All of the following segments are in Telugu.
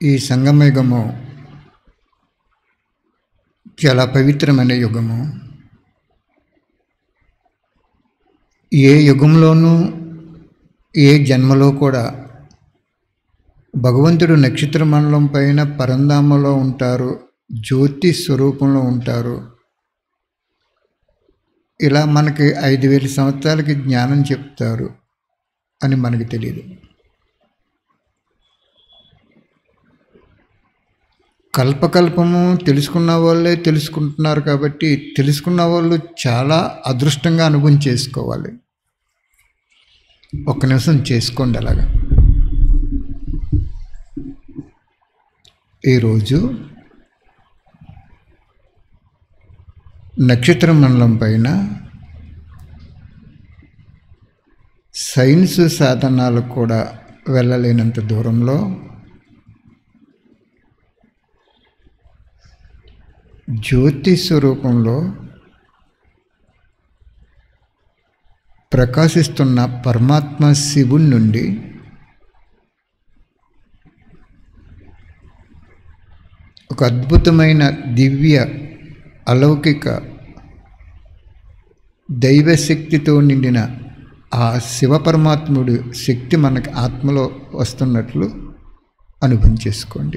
ఈ సంగమయుగము చాలా పవిత్రమైన యుగము. ఏ యుగంలోనూ ఏ జన్మలో కూడా భగవంతుడు నక్షత్ర మండలం పైన పరంధామలో ఉంటారు, జ్యోతి స్వరూపంలో ఉంటారు. ఇలా మనకి 5000 సంవత్సరాలకి జ్ఞానం చెప్తారు అని మనకి తెలియదు. కల్పకల్పము తెలుసుకున్న వాళ్ళే తెలుసుకుంటున్నారు కాబట్టి తెలుసుకున్న వాళ్ళు చాలా అదృష్టంగా అనుభవం చేసుకోవాలి. ఒక్క నిమిషం చేసుకోండి. అలాగా ఈరోజు నక్షత్ర మండలం పైన సైన్స్ సాధనాలు కూడా వెళ్ళలేనంత దూరంలో జ్యోతి స్వరూపంలో ప్రకాశిస్తున్న పరమాత్మ శివుని నుండి ఒక అద్భుతమైన దివ్య అలౌకిక దైవశక్తితో నిండిన ఆ శివపరమాత్ముడు శక్తి మనకి ఆత్మలో వస్తున్నట్లు అనుభవం చేసుకోండి.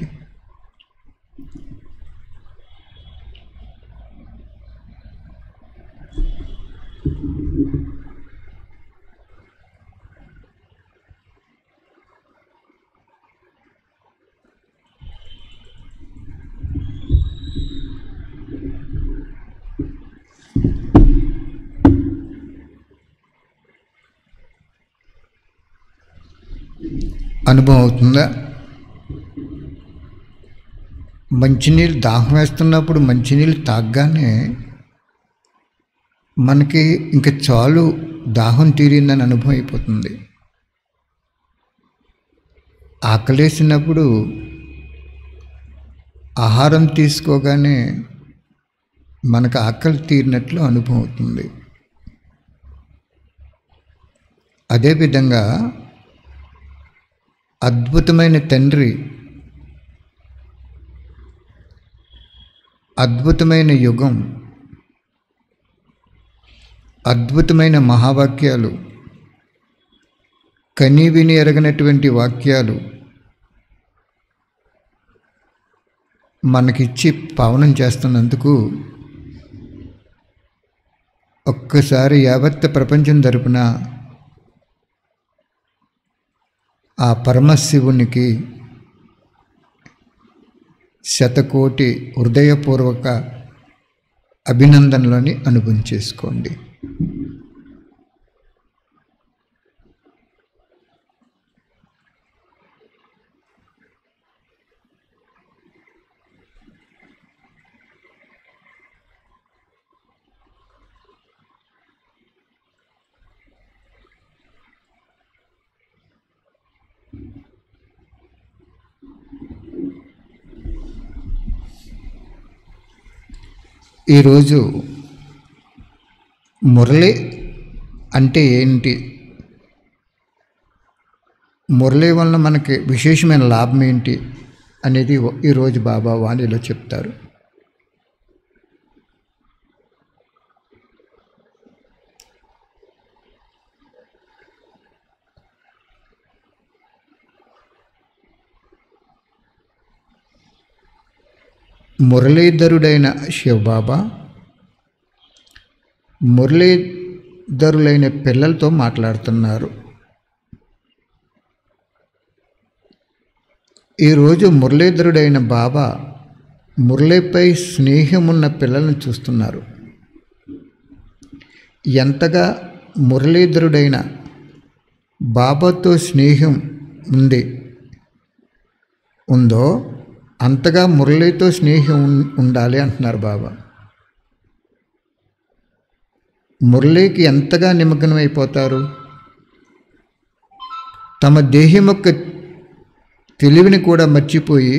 అనుభవం అవుతుందా? మంచినీళ్ళు దాహం వేస్తున్నప్పుడు మంచినీళ్ళు తాగగానే మనకి ఇంక చాలు, దాహం తీరిందని అనుభవం అయిపోతుంది. ఆకలేసినప్పుడు ఆహారం తీసుకోగానే మనకు ఆకలి తీరినట్లు అనుభవం అవుతుంది. అదేవిధంగా అద్భుతమైన తండ్రి, అద్భుతమైన యుగం, అద్భుతమైన మహావాక్యాలు, కని విని ఎరగనటువంటి వాక్యాలు మనకిచ్చి పావనం చేస్తున్నందుకు ఒక్కసారి యావత్ ప్రపంచం తరపున ఆ పరమశివునికి శతకోటి హృదయపూర్వక అభినందనలని అనుభవం చేసుకోండి. ఈరోజు మురళి అంటే ఏంటి, మురళి వలన మనకి విశేషమైన లాభం ఏంటి అనేది ఈరోజు బాబా వాణిలో చెప్తారు. మురళీధరుడైన శివబాబా మురళీధరులైన పిల్లలతో మాట్లాడుతున్నారు. ఈరోజు మురళీధరుడైన బాబా మురళిపై స్నేహమున్న పిల్లలను చూస్తున్నారు. ఎంతగా మురళీధరుడైన బాబాతో స్నేహం ఉందో అంతగా మురళితో స్నేహం ఉండాలి అంటున్నారు బాబా. మురళికి ఎంతగా నిమగ్నమైపోతారు, తమ దేహం యొక్క తెలివిని కూడా మర్చిపోయి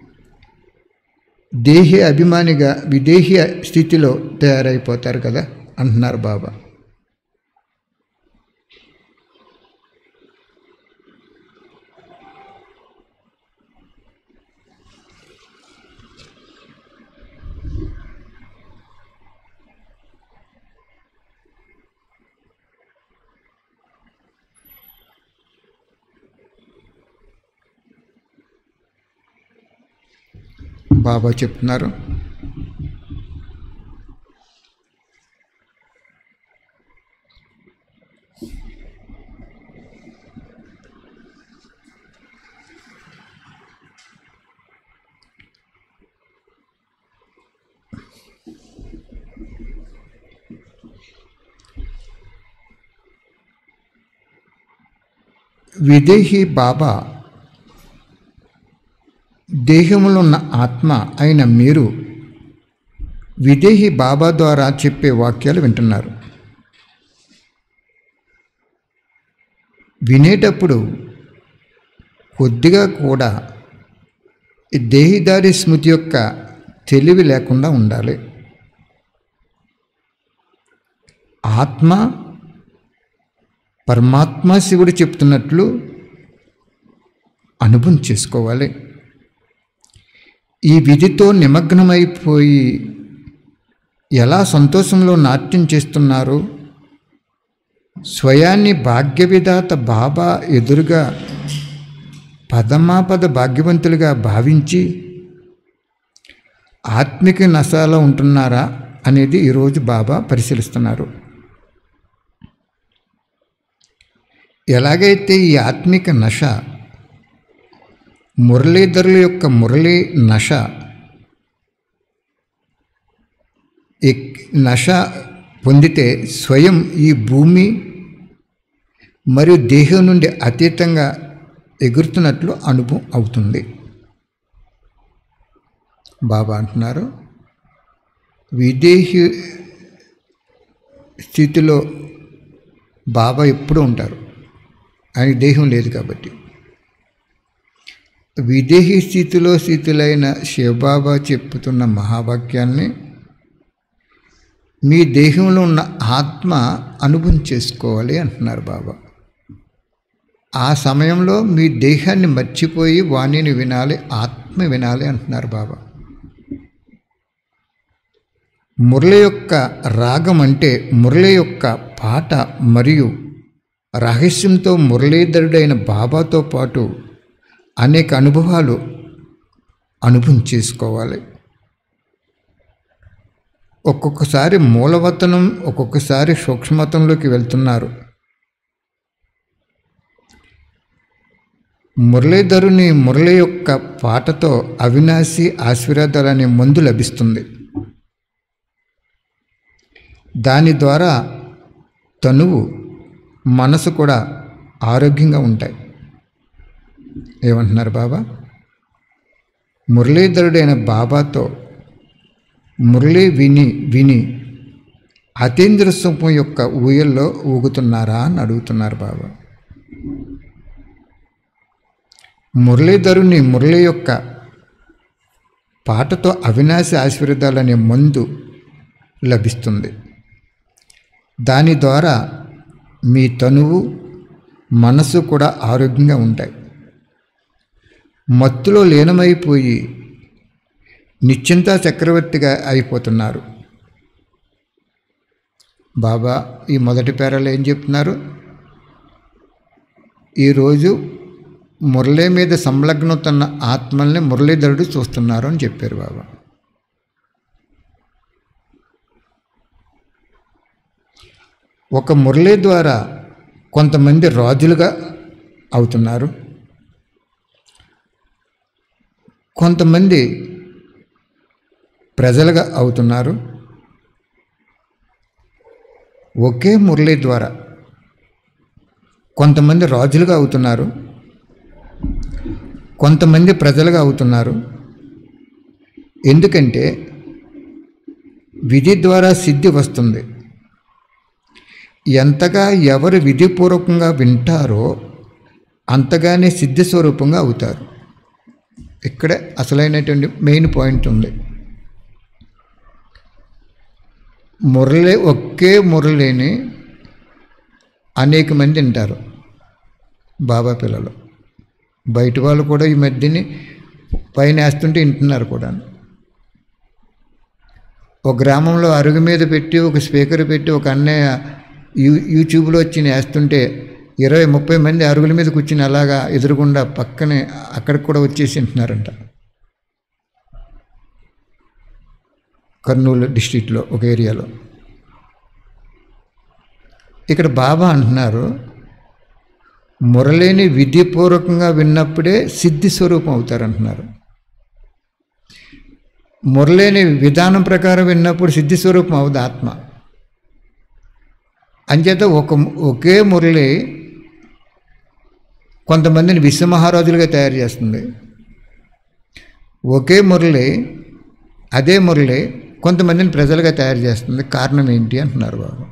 దేహి అభిమానిగా విదేహీ స్థితిలో తయారైపోతారు కదా అంటున్నారు బాబా. బాబా చెప్తున్నారు. విదేహి బాబా దేహంలో ఉన్న ఆత్మ అయిన మీరు విదేహి బాబా ద్వారా చెప్పే వాక్యాలు వింటున్నారు. వినేటప్పుడు కొద్దిగా కూడా ఈ దేహిదారి స్మృతి యొక్క తెలివి లేకుండా ఉండాలి. ఆత్మ పరమాత్మ శివుడు చెప్తున్నట్లు అనుభవం చేసుకోవాలి. ఈ విధితో నిమగ్నమైపోయి ఎలా సంతోషంలో నాట్యం చేస్తున్నారు. స్వయాన్ని భాగ్యవిధాత బాబా ఎదురుగా పదమాపద భాగ్యవంతులుగా భావించి ఆత్మిక నశాలో ఉంటున్నారా అనేది ఈరోజు బాబా పరిశీలిస్తున్నారు. ఎలాగైతే ఈ ఆత్మిక నశ మురళీధరుల యొక్క మురళీ నశ నశ పొందితే స్వయం ఈ భూమి మరియు దేహం నుండి అతీతంగా ఎగురుతున్నట్లు అనుభవం అవుతుంది. బాబా అంటున్నారు, విదేహి స్థితిలో బాబా ఎప్పుడూ ఉంటారు. ఆయన దేహం లేదు కాబట్టి. విదేహి స్థితులైన శివబాబా చెప్పుతున్న మహావాక్యాన్ని మీ దేహంలో ఉన్న ఆత్మ అనుభవం చేసుకోవాలి అంటున్నారు బాబా. ఆ సమయంలో మీ దేహాన్ని మర్చిపోయి వాణిని వినాలి, ఆత్మ వినాలి అంటున్నారు బాబా. మురళి యొక్క రాగం అంటే మురళి యొక్క పాట మరియు రహస్యంతో మురళీధరుడైన బాబాతో పాటు అనేక అనుభవాలు అనుభవం చేసుకోవాలి. ఒక్కొక్కసారి మూలవతనం, ఒక్కొక్కసారి సూక్ష్మతంలోకి వెళ్తున్నారు. మురళీధరుని మురళి యొక్క పాటతో అవినాశి ఆశీర్వాదాలనే మందు లభిస్తుంది. దాని ద్వారా తనువు మనసు కూడా ఆరోగ్యంగా ఉంటాయి. ఏమంటున్నారు బాబా? మురళీధరుడైన బాబాతో మురళి విని అతీంద్ర సుఖం యొక్క ఊయల్లో ఊగుతున్నారా అని అడుగుతున్నారు బాబా. మురళీధరుని మురళి యొక్క పాటతో అవినాశి ఆశీర్వాదాలనే మందు లభిస్తుంది. దాని ద్వారా మీ తనువు మనసు కూడా ఆరోగ్యంగా ఉంటాయి. మత్తులో లీనమైపోయి నిశ్చింతా చక్రవర్తిగా అయిపోతున్నారు. బాబా ఈ మొదటి పేరాలో ఏం చెప్తున్నారు? ఈరోజు మురళి మీద సంలగ్నవుతున్న ఆత్మల్ని మురళీధరుడు చూస్తున్నారు అని చెప్పారు బాబా. ఒక మురళి ద్వారా కొంతమంది రాజులుగా అవుతున్నారు, కొంతమంది ప్రజలుగా అవుతున్నారు. ఒకే మురళి ద్వారా కొంతమంది రాజులుగా అవుతున్నారు, కొంతమంది ప్రజలుగా అవుతున్నారు. ఎందుకంటే విధి ద్వారా సిద్ధి వస్తుంది. ఎంతగా ఎవరు విధిపూర్వకంగా వింటారో అంతగానే సిద్ధి స్వరూపంగా అవుతారు. ఇక్కడే అసలైనటువంటి మెయిన్ పాయింట్ ఉంది. మురళి, ఒకే మురళిని అనేక మంది వింటారు. బాబా పిల్లలు, బయట వాళ్ళు కూడా ఈ మధ్యని పైన వేస్తుంటే వింటున్నారు కూడా. ఒక గ్రామంలో అరుగు మీద పెట్టి ఒక స్పీకర్ పెట్టి ఒక అన్నయ్య యూట్యూబ్లో వచ్చి వేస్తుంటే 20-30 మంది అరుగుల మీద కూర్చుని అలాగా ఎదురుగుండా పక్కనే అక్కడికి కూడా వచ్చేసి వింటున్నారంట. కర్నూలు డిస్ట్రిక్ట్లో ఒక ఏరియాలో. ఇక్కడ బాబా అంటున్నారు, మురళిని విధిపూర్వకంగా విన్నప్పుడే సిద్ధి స్వరూపం అవుతారంటున్నారు. మురళిని విధానం ప్రకారం విన్నప్పుడు సిద్ధి స్వరూపం అవుతుంది ఆత్మ. అంచేత ఒకే మురళి కొంతమందిని విశ్వమహారాజులుగా తయారు చేస్తుంది. ఒకే మురళి, అదే మురళి కొంతమందిని ప్రజలుగా తయారు చేస్తుంది. కారణం ఏంటి అంటున్నారు బాబు.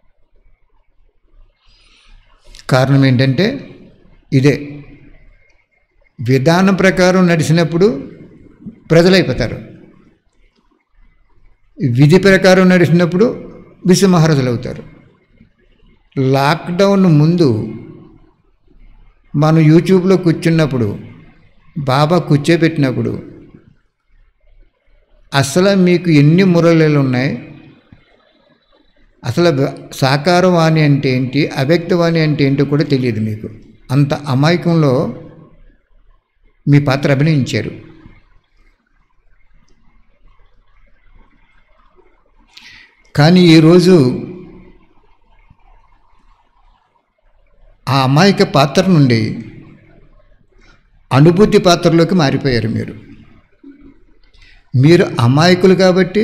కారణం ఏంటంటే ఇదే, విధానం ప్రకారం నడిచినప్పుడు ప్రజలైపోతారు, విధి ప్రకారం నడిచినప్పుడు విశ్వమహారాజులు అవుతారు. లాక్డౌన్ ముందు మనం యూట్యూబ్లో కూర్చున్నప్పుడు, బాబా కూర్చోబెట్టినప్పుడు అసలు మీకు ఎన్ని మురళీలు ఉన్నాయి, అసలు సాకార వాణి అంటే ఏంటి, అవ్యక్త వాణి అంటే ఏంటో కూడా తెలియదు మీకు. అంత అమాయకంలో మీ పాత్ర అభినయించారు. కానీ ఈరోజు ఆ అమాయక పాత్ర నుండి అనుభూతి పాత్రలోకి మారిపోయారు. మీరు అమాయకులు కాబట్టి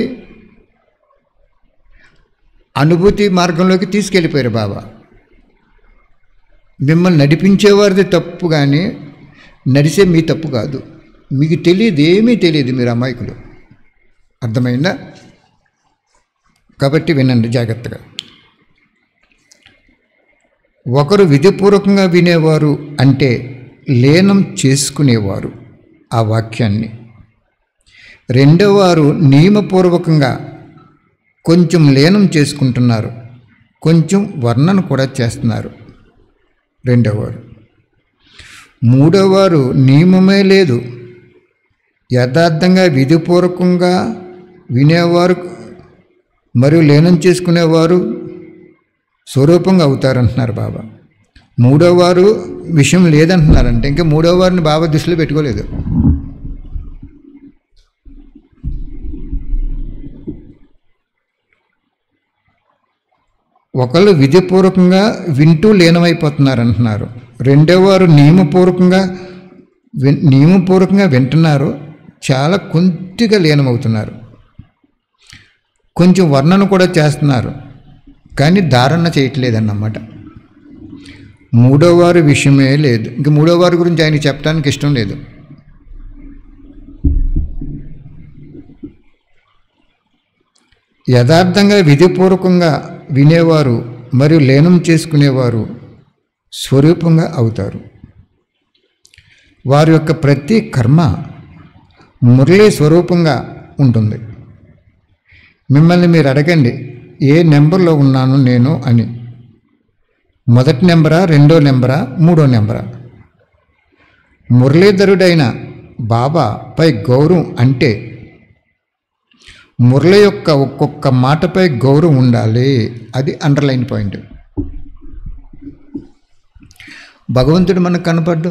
అనుభూతి మార్గంలోకి తీసుకెళ్ళిపోయారు బాబా. మిమ్మల్ని నడిపించేవారిది తప్పు, కానీ నడిచే మీ తప్పు కాదు. మీకు తెలియదు, ఏమీ తెలియదు, మీరు అమాయకులు. అర్థమైందా? కాబట్టి వినండి జాగ్రత్తగా. ఒకరు విధిపూర్వకంగా వినేవారు అంటే లీనం చేసుకునేవారు ఆ వాక్యాన్ని. రెండోవారు నియమపూర్వకంగా కొంచెం లీనం చేసుకుంటున్నారు, కొంచెం వర్ణన కూడా చేస్తున్నారు రెండోవారు. మూడోవారు నియమమే లేదు, యథార్థంగా విధిపూర్వకంగా వినేవారు మరియు లీనం చేసుకునేవారు స్వరూపంగా అవుతారంటున్నారు బాబా. మూడోవారు విషయం లేదంటున్నారంటే ఇంకా మూడోవారిని బాబా దృష్టిలో పెట్టుకోలేదు. ఒకళ్ళు విధిపూర్వకంగా వింటూ లీనమైపోతున్నారంటున్నారు, రెండోవారు నియమపూర్వకంగా వింటున్నారు, చాలా కొద్దిగా లీనమవుతున్నారు, కొంచెం వర్ణన కూడా చేస్తున్నారు, కానీ ధారణ చేయట్లేదన్నమాట. మూడోవారి విషయమే లేదు. ఇంక మూడోవారి గురించి ఆయనకి చెప్పడానికి ఇష్టం లేదు. యథార్థంగా విధిపూర్వకంగా వినేవారు మరియు లీనం చేసుకునేవారు స్వరూపంగా అవుతారు. వారి యొక్క ప్రతి కర్మ మురళీ స్వరూపంగా ఉంటుంది. మిమ్మల్ని మీరు అడగండి, ఏ నెంబర్లో ఉన్నాను నేను అని. మొదటి నెంబరా, రెండో నెంబరా, మూడో నెంబరా? మురళీధరుడైన బాబాపై గౌరవం అంటే మురళి యొక్క ఒక్కొక్క మాటపై గౌరవం ఉండాలి. అది అండర్లైన్ పాయింట్. భగవంతుడు మనకు కనపడ్డు,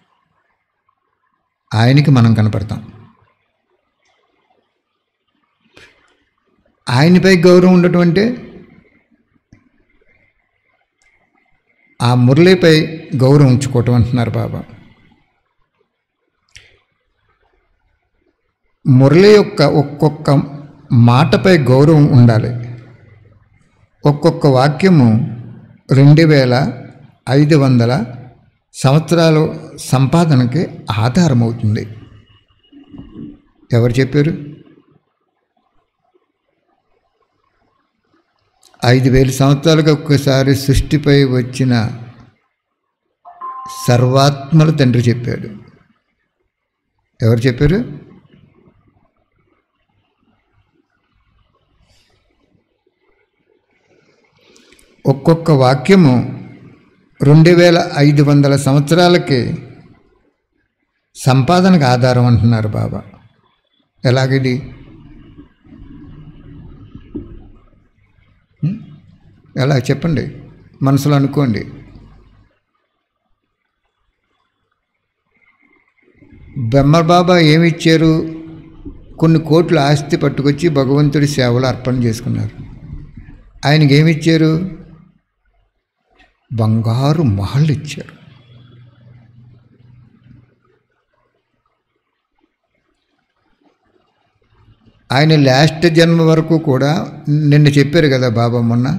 ఆయనకి మనం కనపడతాం. ఆయనపై గౌరవం ఉండటం అంటే ఆ మురళిపై గౌరవం ఉంచుకోవటం అంటున్నారు బాబా. మురళి యొక్క ఒక్కొక్క మాటపై గౌరవం ఉండాలి. ఒక్కొక్క వాక్యము 2500 సంవత్సరాలు సంపాదనకి ఆధారమవుతుంది. ఎవరు చెప్పారు? 5000 సంవత్సరాలకు ఒక్కసారి సృష్టిపై వచ్చిన సర్వాత్మల తండ్రి చెప్పాడు. ఎవరు చెప్పారు? ఒక్కొక్క వాక్యము 2500 సంవత్సరాలకి సంపాదనకు ఆధారం అంటున్నారు బాబా. ఎలాగిది? ఎలా చెప్పండి, మనసులో అనుకోండి. బ్రహ్మ బాబా ఏమిచ్చారు? కొన్ని కోట్ల ఆస్తి పట్టుకొచ్చి భగవంతుడి సేవలో అర్పణ చేసుకున్నారు. ఆయనకి ఏమి ఇచ్చారు? బంగారు మహల్ ఇచ్చారు. ఆయన లాస్ట్ జన్మ వరకు కూడా నిన్న చెప్పారు కదా బాబా మొన్న,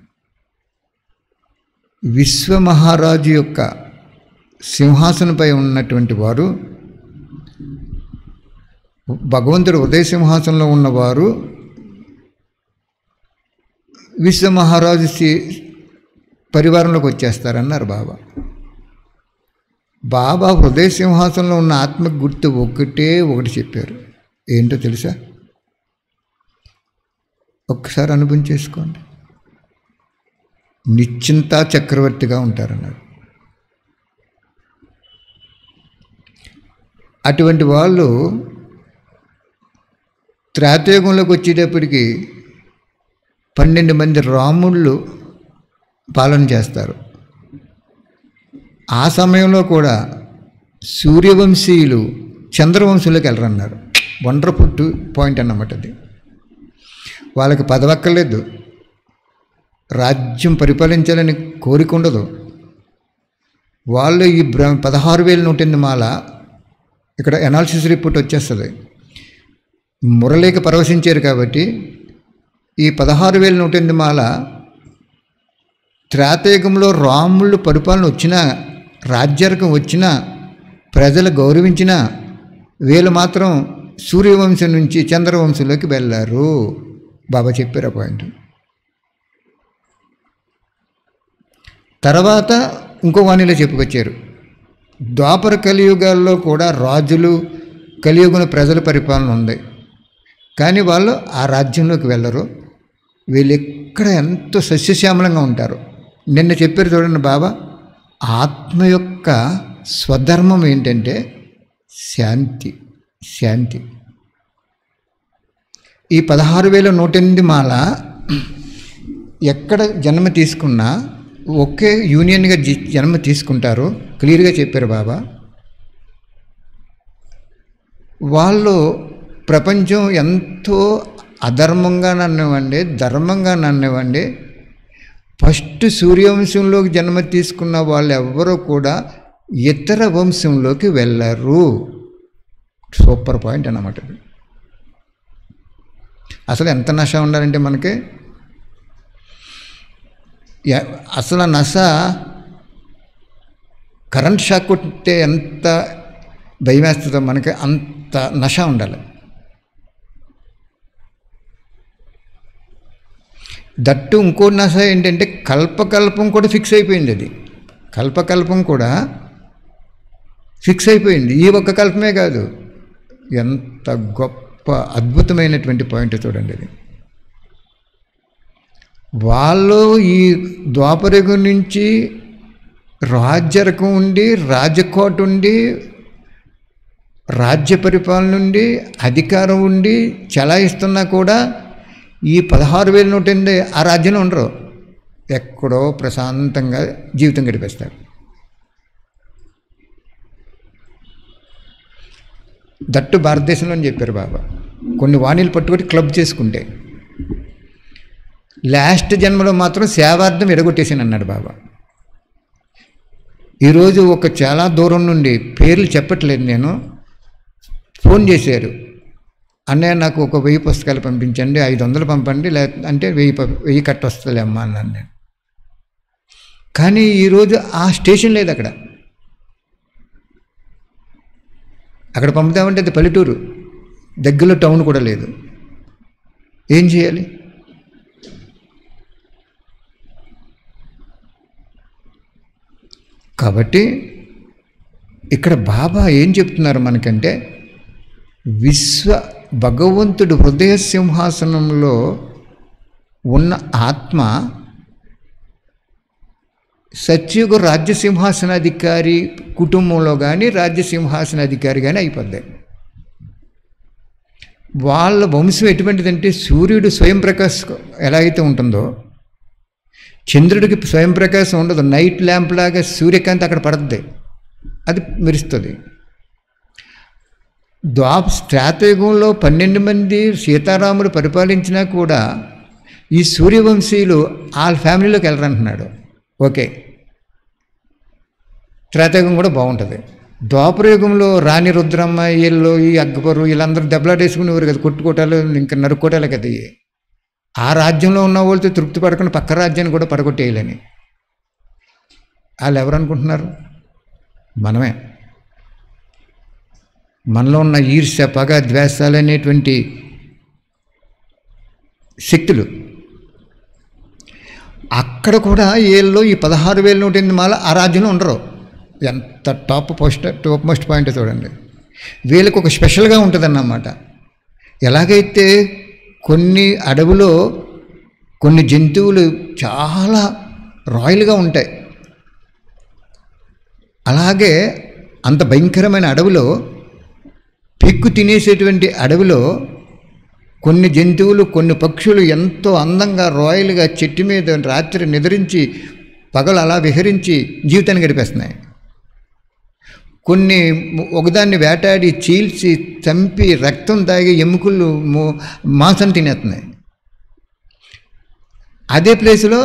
విశ్వమహారాజు యొక్క సింహాసనంపై ఉన్నటువంటి వారు, భగవంతుడు ఉదయ సింహాసనంలో ఉన్నవారు విశ్వమహారాజు పరివారంలోకి వచ్చేస్తారన్నారు బాబా. బాబా హృదయ సింహాసనంలో ఉన్న ఆత్మ గుర్తు ఒకటి చెప్పారు. ఏంటో తెలుసా? ఒక్కసారి అనుభవం చేసుకోండి. నిశ్చింతా చక్రవర్తిగా ఉంటారన్నారు. అటువంటి వాళ్ళు త్రేతాయుగంలోకి వచ్చేటప్పటికి 12 మంది రాముళ్ళు పాలన చేస్తారు. ఆ సమయంలో కూడా సూర్యవంశీయులు చంద్రవంశంలోకి వెళ్ళరన్నారు. వండర్ఫుల్ పాయింట్ అన్నమాట అది. వాళ్ళకి పదవక్కర్లేదు, రాజ్యం పరిపాలించాలని కోరిక ఉండదు. వాళ్ళు ఈ 16,108 మాల ఇక్కడ ఎనాలిసిస్ రిపోర్ట్ వచ్చేస్తుంది. మురళికి పరవశించారు కాబట్టి ఈ 16,108 మాల త్రేతాయుగంలో రాముళ్ళు పరిపాలన వచ్చినా, రాజ్యార్గం వచ్చినా, ప్రజలు గౌరవించినా, వీళ్ళు మాత్రం సూర్యవంశం నుంచి చంద్రవంశంలోకి వెళ్ళారు. బాబా చెప్పారు ఆ పాయింట్. తర్వాత ఇంకో వాణిలో చెప్పుకొచ్చారు, ద్వాపర కలియుగాల్లో కూడా రాజులు, కలియుగంలో ప్రజల పరిపాలన ఉంది, కానీ వాళ్ళు ఆ రాజ్యంలోకి వెళ్ళరు. వీళ్ళు ఎక్కడ ఎంతో సస్యశ్యామలంగా ఉంటారు. నిన్న చెప్పారు చూడండి బాబా, ఆత్మ యొక్క స్వధర్మం ఏంటంటే శాంతి. శాంతి. ఈ 16,108 మాల ఎక్కడ జన్మ తీసుకున్నా ఒకే యూనియన్గా జన్మ తీసుకుంటారు. క్లియర్గా చెప్పారు బాబా. వాళ్ళు ప్రపంచం ఎంతో అధర్మంగా నన్నివ్వండి, ధర్మంగా నన్నివ్వండి, ఫస్ట్ సూర్యవంశంలోకి జన్మ తీసుకున్న వాళ్ళు ఎవ్వరూ కూడా ఇతర వంశంలోకి వెళ్ళరు. సూపర్ పాయింట్ అన్నమాట. అసలు ఎంత నష ఉండాలంటే మనకి, అసలు ఆ నష కరెంట్ షాక్ కొట్టే ఎంత భయం వేస్తుందో మనకి అంత నష ఉండాలి. దట్టు ఇంకో నష ఏంటంటే కల్పకల్పం కూడా ఫిక్స్ అయిపోయింది. అది కల్పకల్పం కూడా ఫిక్స్ అయిపోయింది. ఈ ఒక్క కల్పమే కాదు, ఎంత గొప్ప అద్భుతమైనటువంటి పాయింట్ చూడండి. అది వాళ్ళు ఈ ద్వాపరయుగం నుంచి రాజ్యరకం ఉండి, రాజకోట ఉండి, రాజ్య పరిపాలన ఉండి, అధికారం ఉండి చలాయిస్తున్నా కూడా ఈ 16,108 ఆ రాజ్యంలో ఉండరు. ఎక్కడో ప్రశాంతంగా జీవితం గడిపేస్తారు. దట్టు భారతదేశంలో అని చెప్పారు బాబా. కొన్ని వాణిలు పట్టుకొని క్లబ్ చేసుకుంటే లాస్ట్ జన్మలో మాత్రం సేవార్థం ఎడగొట్టేసాను అన్నాడు బాబా. ఈరోజు ఒక చాలా దూరం నుండి, పేర్లు చెప్పట్లేదు నేను, ఫోన్ చేశారు, అన్నయ్య నాకు ఒక 1000 పుస్తకాలు పంపించండి, 500 పంపండి, అంటే 1000 కట్ట వస్తుంది అమ్మా అన్నాను నేను. కానీ ఈరోజు ఆ స్టేషన్ లేదు అక్కడ. అక్కడ పంపుతామంటే అది పల్లెటూరు, దగ్గరలో టౌన్ కూడా లేదు. ఏం చేయాలి? కాబట్టి ఇక్కడ బాబా ఏం చెప్తున్నారు మనకంటే, భగవంతుడు హృదయ సింహాసనంలో ఉన్న ఆత్మ సత్యుగ రాజ్యసింహాసనాధికారి కుటుంబంలో కానీ రాజ్యసింహాసనాధికారి కానీ అయిపోద్ది. వాళ్ళ వంశం ఎటువంటిదంటే, సూర్యుడు స్వయం ప్రకాశం ఎలా అయితే ఉంటుందో, చంద్రుడికి స్వయం ప్రకాశం ఉండదు. నైట్ ల్యాంప్ లాగా సూర్యకాంతి అక్కడ పడుతుంది, అది మెరుస్తుంది. త్రేతాయుగంలో 12 మంది సీతారాముడు పరిపాలించినా కూడా ఈ సూర్యవంశీయులు వాళ్ళ ఫ్యామిలీలోకి వెళ్ళరంటున్నాడు. ఓకే, త్రేతాయుగం కూడా బాగుంటుంది. ద్వాపరయుగంలో రాణి రుద్రమ్మ వీళ్ళు, ఈ అక్బరు వీళ్ళందరూ దెబ్బలాటేసుకునేవారు కదా, కొట్టుకోటాలు ఇంకా నరుక్కోటాలు కదా. ఆ రాజ్యంలో ఉన్న వాళ్ళతో తృప్తి పడకుండా పక్క రాజ్యాన్ని కూడా పడగొట్టేయాలని వాళ్ళు ఎవరు అనుకుంటున్నారు? మనమే. మనలో ఉన్న ఈర్ష్య, పగ, ద్వేషాలు అనేటువంటి శక్తులు అక్కడ కూడా వీళ్ళు ఈ 16,108 ఆ రాజ్యంలో ఉండరు. ఎంత టాప్ మోస్ట్ పాయింట్ చూడండి. వీళ్ళకి ఒక స్పెషల్గా ఉంటుందన్నమాట. ఎలాగైతే కొన్ని అడవిలో కొన్ని జంతువులు చాలా రాయల్గా ఉంటాయి, అలాగే అంత భయంకరమైన అడవిలో, పిక్కు తినేసేటువంటి అడవిలో కొన్ని జంతువులు, కొన్ని పక్షులు ఎంతో అందంగా రాయల్గా చెట్టు మీద రాత్రి నిద్రించి పగలు అలా విహరించి జీవితాన్ని గడిపేస్తున్నాయి. కొన్ని ఒకదాన్ని వేటాడి చీల్చి చంపి రక్తం తాగి ఎముకలు మాంసం తినేస్తున్నాయి. అదే ప్లేసులో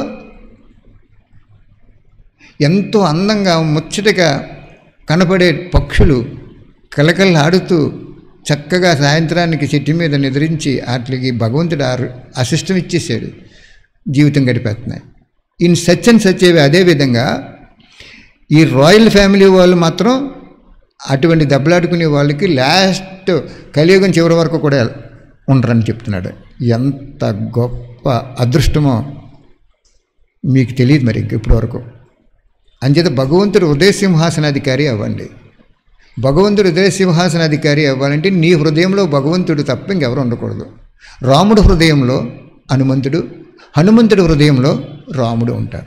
ఎంతో అందంగా ముచ్చటగా కనపడే పక్షులు కలకలాడుతూ చక్కగా సాయంత్రానికి చెట్టు మీద నిద్రించి వాటికి భగవంతుడు అసిస్టం ఇచ్చేసాడు, జీవితం గడిపేస్తున్నాయి. ఇన్ సచ్ అండ్ సచ్ ఏవి. అదేవిధంగా ఈ రాయల్ ఫ్యామిలీ వాళ్ళు మాత్రం అటువంటి దెబ్బలాడుకునే వాళ్ళకి లాస్ట్ కలియుగం చివరి వరకు కూడా ఉండరని చెప్తున్నాడు. ఎంత గొప్ప అదృష్టమో మీకు తెలియదు మరి ఇప్పటి వరకు. అంచేత భగవంతుడు హృదయసింహాసనాధికారి అవ్వండి. భగవంతుడు హృదయసింహాసనాధికారి అవ్వాలంటే నీ హృదయంలో భగవంతుడు తప్ప ఇంకెవరు ఉండకూడదు. రాముడు హృదయంలో హనుమంతుడు, హనుమంతుడి హృదయంలో రాముడు ఉంటారు.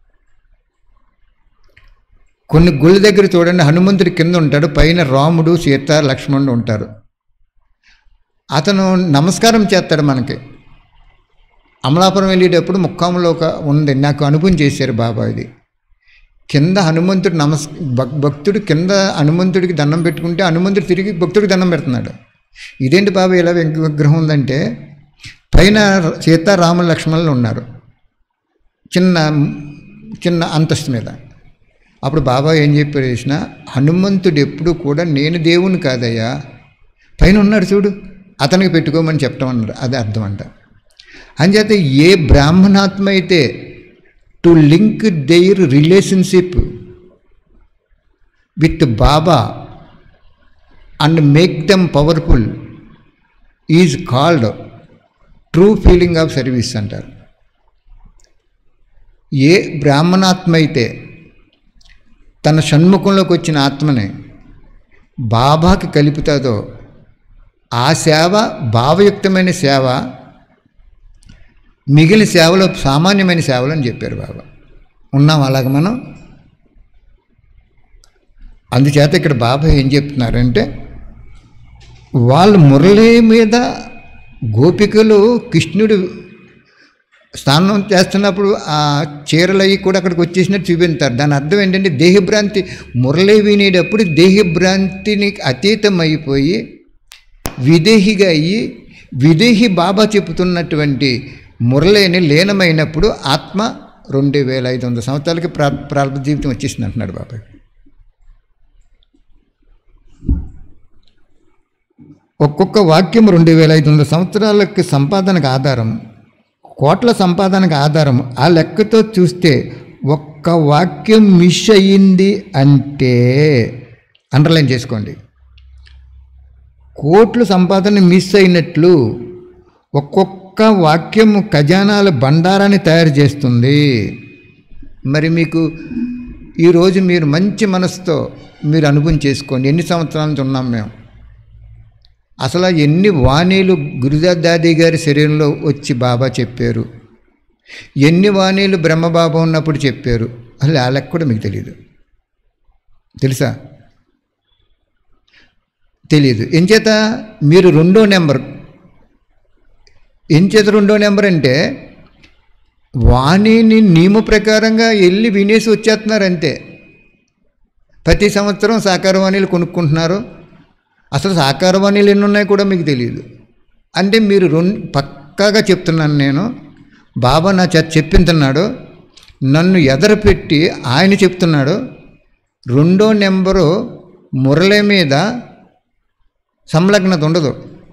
కొన్ని గుళ్ళ దగ్గర చూడండి, హనుమంతుడి కింద ఉంటాడు, పైన రాముడు, సీత, లక్ష్మణుడు ఉంటారు. అతను నమస్కారం చేస్తాడు మనకి. అమలాపురం వెళ్ళేటప్పుడు ముక్కాములో ఉంది, నాకు అనుభవం చేశారు బాబా. ఇది కింద హనుమంతుడు భక్తుడు కింద హనుమంతుడికి దండం పెట్టుకుంటే హనుమంతుడు తిరిగి భక్తుడికి దండం పెడుతున్నాడు. ఇదేంటి బాబా ఇలా విగ్రహం ఉందంటే, పైన సీత, రాముల, లక్ష్మణులు ఉన్నారు చిన్న చిన్న అంతస్తు మీద. అప్పుడు బాబా ఏం చెప్పారు చేసిన, హనుమంతుడు ఎప్పుడు కూడా నేను దేవుని కాదయ్యా, పైన ఉన్నాడు చూడు, అతనికి పెట్టుకోమని చెప్పడం అన్నారు. అది అర్థం అంట. అంచేత ఏ బ్రాహ్మణాత్మ అయితే to link their relationship with Baba and make them powerful is called true feeling of service అంటారు. ఏ బ్రాహ్మణాత్మ అయితే తన షణ్ముఖంలోకి వచ్చిన ఆత్మని బాబాకి కలుపుతుందో ఆ సేవ భావయుక్తమైన సేవ, మిగిలిన సేవలో సామాన్యమైన సేవలు అని చెప్పారు బాబా. ఉన్నాం అలాగ మనం. అందుచేత ఇక్కడ బాబా ఏం చెప్తున్నారంటే, వాళ్ళు మురళి మీద గోపికలు కృష్ణుడు స్నానం చేస్తున్నప్పుడు ఆ చీరలు అవి కూడా అక్కడికి వచ్చేసినట్టు చూపిస్తారు. దాని అర్థం ఏంటంటే దేహభ్రాంతి. మురళి వినేటప్పుడు దేహభ్రాంతిని అతీతం అయిపోయి విదేహిగా అయ్యి, విదేహి బాబా చెబుతున్నటువంటి మురళిని లీనమైనప్పుడు ఆత్మ 2500 సంవత్సరాలకి ప్రారంభ జీవితం వచ్చేసింది అంటున్నాడు బాబా. ఒక్కొక్క వాక్యం 2500 సంవత్సరాలకి సంపాదనకు ఆధారం, కోట్ల సంపాదనకు ఆధారం. ఆ లెక్కతో చూస్తే ఒక్క వాక్యం మిస్ అయ్యింది అంటే అండర్లైన్ చేసుకోండి, కోట్లు సంపాదన మిస్ అయినట్లు. ఒక్కొక్క వాక్యము ఖజానాల బండారాన్ని తయారు చేస్తుంది. మరి మీకు ఈరోజు మీరు మంచి మనసుతో మీరు అనుభవం చేసుకోండి. ఎన్ని సంవత్సరాల నుంచి ఉన్నాం మేము, అసలు ఎన్ని వాణీలు గురుదాదాది గారి శరీరంలో వచ్చి బాబా చెప్పారు, ఎన్ని వాణీలు బ్రహ్మబాబా ఉన్నప్పుడు చెప్పారు, అసలు ఆ లెక్క కూడా మీకు తెలియదు. తెలుసా? తెలియదు. ఎంచేత మీరు రెండో నెంబర్. ఎంచేత రెండో నెంబర్ అంటే వాణిని నియమ ప్రకారంగా వెళ్ళి వినేసి వచ్చేస్తున్నారు అంతే. ప్రతి సంవత్సరం సాకార వాణీలు కొనుక్కుంటున్నారు, అసలు సాకారవాణిలు ఎన్ని ఉన్నాయో కూడా మీకు తెలియదు. అంటే మీరు పక్కాగా చెప్తున్నాను నేను, బాబా నా చేత చెప్పించున్నాడు, నన్ను ఎదరపెట్టి ఆయన చెప్తున్నాడు. 2వ నెంబరు మురళి మీద సంలగ్నత ఉండదు,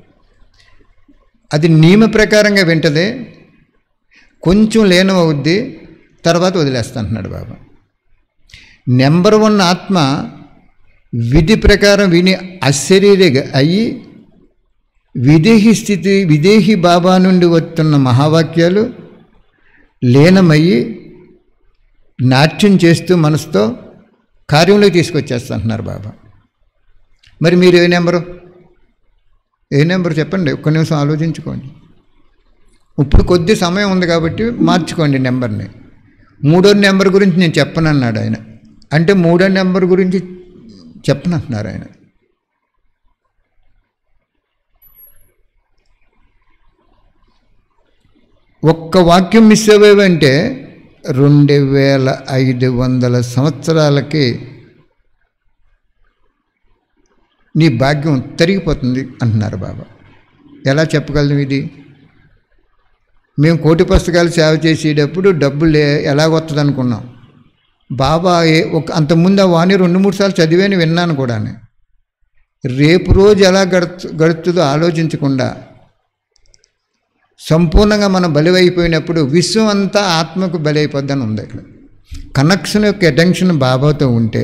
అది నియమ ప్రకారంగా వింటది, కొంచెం లీనం అవుద్ది, తర్వాత వదిలేస్తా అంటున్నాడు బాబా. నెంబర్ 1 ఆత్మ విధి ప్రకారం విని అశరీరిగా అయ్యి విదేహి స్థితి, విదేహి బాబా నుండి వస్తున్న మహావాక్యాలు లీనమయ్యి నాట్యం చేస్తూ మనసుతో కార్యంలోకి తీసుకొచ్చేస్తా అంటున్నారు బాబా. మరి మీరు ఏ నెంబరు చెప్పండి, ఒక్క నిమిషం ఆలోచించుకోండి. ఇప్పుడు కొద్ది సమయం ఉంది కాబట్టి మార్చుకోండి నెంబర్ని. 3వ నెంబర్ గురించి నేను చెప్పనన్నాడు ఆయన, అంటే 3వ నెంబర్ గురించి చెప్పనంటున్నారు ఆయన. ఒక్క వాక్యం మిస్ అవ్వేవంటే 2500 సంవత్సరాలకి నీ భాగ్యం తరిగిపోతుంది అంటున్నారు బాబా. ఎలా చెప్పగలం ఇది? మేము కోటి పుస్తకాలు సేవ చేసేటప్పుడు డబ్బులు ఎలా వస్తుంది అనుకున్నాం. బాబా అంతకుముందు ఆ వాణి 2-3 సార్లు చదివేని విన్నాను కూడా. రేపు రోజు ఎలా గడుతుందో ఆలోచించకుండా సంపూర్ణంగా మనం బలివైపోయినప్పుడు విశ్వం అంతా ఆత్మకు బలైపోద్దని ఉంది. ఇక్కడ కనెక్షన్ యొక్క అటెన్షన్ బాబాతో ఉంటే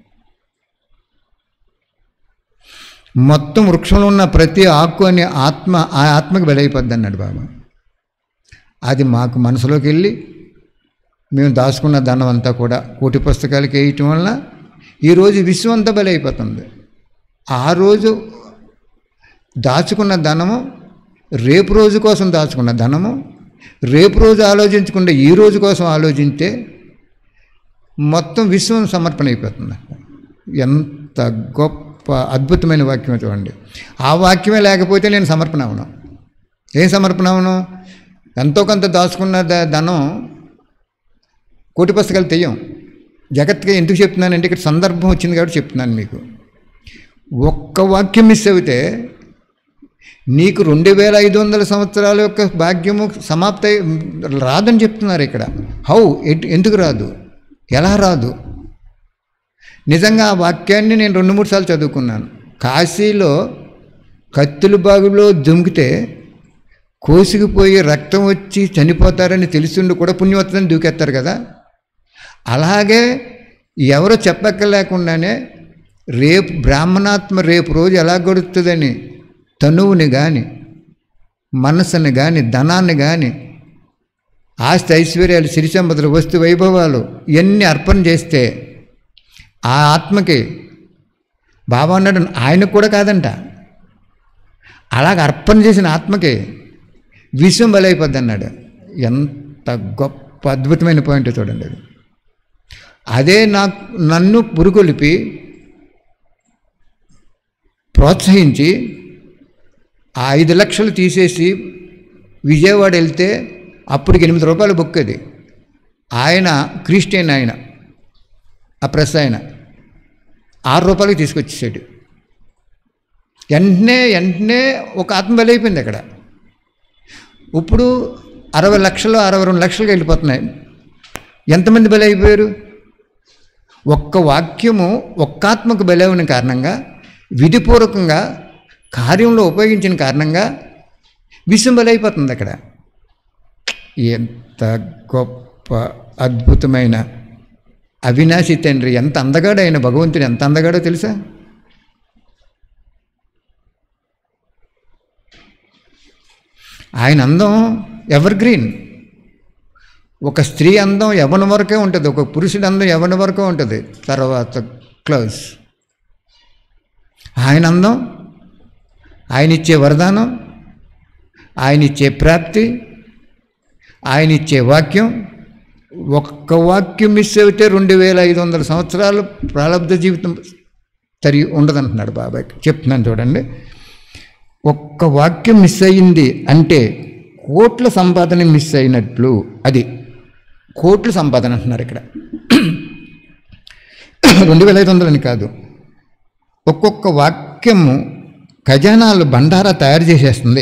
మొత్తం వృక్షంలో ఉన్న ప్రతి ఆకు అనే ఆత్మ ఆ ఆత్మకు బలైపోద్ది అన్నాడు బాబా. అది మాకు మనసులోకి వెళ్ళి మేము దాచుకున్న ధనం అంతా కూడా కోటి పుస్తకాలకి వేయటం వల్ల ఈరోజు విశ్వం అంతా బలైపోతుంది. ఆ రోజు దాచుకున్న ధనము, రేపు రోజు కోసం దాచుకున్న ధనము, రేపు రోజు ఆలోచించకుండా ఈ రోజు కోసం ఆలోచిస్తే మొత్తం విశ్వం సమర్పణ అయిపోతుంది. ఎంత గొప్ప అద్భుతమైన వాక్యం చూడండి. ఆ వాక్యమే లేకపోతే నేను సమర్పణ అవును. ఏం సమర్పణ అవును? ఎంతో కొంత దాచుకున్న ధనం కోటి పుస్తకాలు తెయ్యం. జగత్తుగా ఎందుకు చెప్తున్నానంటే ఇక్కడ సందర్భం వచ్చింది కాబట్టి చెప్తున్నాను మీకు. ఒక్క వాక్యం మిస్ అయితే నీకు 2500 సంవత్సరాల యొక్క భాగ్యము సమాప్తి రాదని చెప్తున్నారు ఇక్కడ. ఎందుకు రాదు? ఎలా రాదు? నిజంగా ఆ వాక్యాన్ని నేను 2-3 సార్లు చదువుకున్నాను. కాశీలో కత్తుల బాగులో దుమికితే కోసుకుపోయి రక్తం వచ్చి చనిపోతారని తెలిసిండు కూడా పుణ్యవత్తని దూకెత్తారు కదా. అలాగే ఎవరో చెప్పక్కర్లేకుండానే రేపు బ్రాహ్మణాత్మ రేపు రోజు ఎలా గడుస్తుందని తనువుని కానీ, మనస్సుని కానీ, ధనాన్ని కానీ, ఆస్తి ఐశ్వర్యాలు, సిరి సంపదలు, వస్తు వైభవాలు ఇవన్నీ అర్పణ చేస్తే ఆ ఆత్మకి బాబా అన్నాడు ఆయనకు కూడా కాదంట, అలాగ అర్పణ చేసిన ఆత్మకి విశ్వం బలైపోద్ది అన్నాడు. ఎంత గొప్ప అద్భుతమైన పాయింట్ చూడండి. అదే నన్ను పురుగొలిపి ప్రోత్సహించి ఆ 5 లక్షలు తీసేసి విజయవాడ వెళ్తే అప్పటికి 8 రూపాయలు బుక్. అది ఆయన క్రిస్టియన్, ఆయన ఆ ప్రెస్ ఆయన 6 రూపాయలకి తీసుకొచ్చేసాడు. వెంటనే ఒక ఆత్మ బలైపోయింది అక్కడ. ఇప్పుడు 60 లక్షలు 62 లక్షలుగా వెళ్ళిపోతున్నాయి. ఎంతమంది బలైపోయారు? ఒక్క వాక్యము ఒక్క ఆత్మకు బలైన కారణంగా, విధిపూర్వకంగా కార్యంలో ఉపయోగించిన కారణంగా విశ్వం బలైపోతుంది అక్కడ. ఎంత గొప్ప అద్భుతమైన అవినాశి తండ్రి, ఎంత అందగాడో ఆయన భగవంతుడు, ఎంత అందగాడో తెలుసా? ఆయన అందం ఎవర్ గ్రీన్. ఒక స్త్రీ అందం యవ్వన వరకే ఉంటుంది, ఒక పురుషుడి అందం యవ్వన వరకే ఉంటుంది, తర్వాత క్లోజ్. ఆయన అందం, ఆయన ఇచ్చే వరదానం, ఆయన ఇచ్చే ప్రాప్తి, ఆయన ఇచ్చే వాక్యం, ఒక్క వాక్యం మిస్ అయితే 2500 సంవత్సరాలు ప్రారంభ జీవితం ఉండదంటున్నాడు బాబాయ్. చెప్తున్నాను చూడండి. ఒక్క వాక్యం మిస్ అయ్యింది అంటే కోట్ల సంపాదన మిస్ అయినట్లు. అది కోట్ల సంపాదన అంటున్నారు ఇక్కడ. 2500 అని కాదు, ఒక్కొక్క వాక్యము ఖజానాలు బండారా తయారు చేసేస్తుంది.